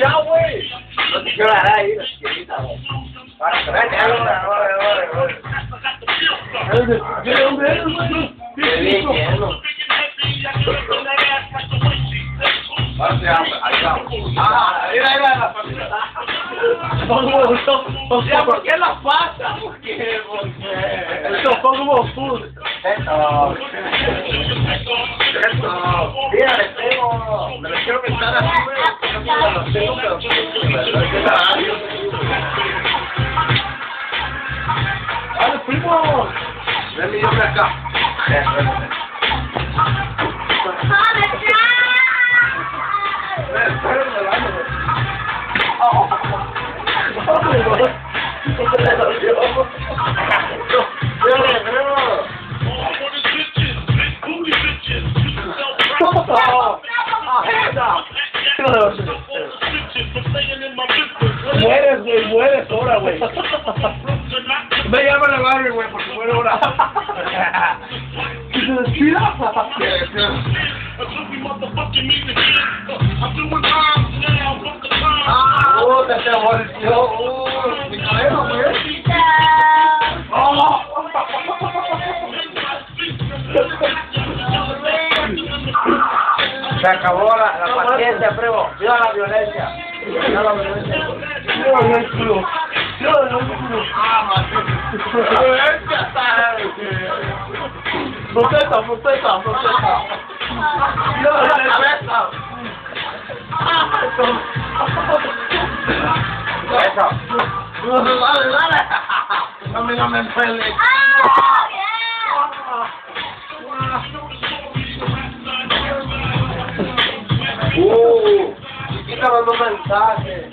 ya, güey. No te quiero dar ahí, la chiquita, güey. Vete, ¿De dónde eres, güey? Mira, la familia. ¿Por qué la pasa? ¿Por qué? Estos son como food. Eso. Mira, les tengo. Me los quiero pensar así, güey. No los tengo, pero ¡Dale, primo! ven mi nombre acá. Mueres, güey, mueres ahora, güey. Me llama la madre, güey, porque muere ahora. ¿Que se despida? Puta, se volvió. Mi cabeza, güey. Se acabó la paciencia, primo. Viva la violencia. Viva la violencia. Viva el culo. Viva el culo. La violencia, ¿sabes? Protesta. Viva la cerveza. Eso. Dale. No me pele. Chiquita mandó un mensaje.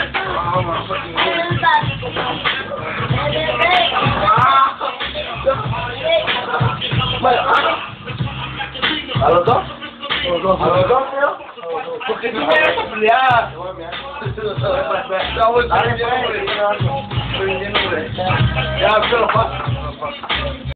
¿A los dos? ¿A los dos, tío? Porque tú me vas a pelear. Ya, pero pasa.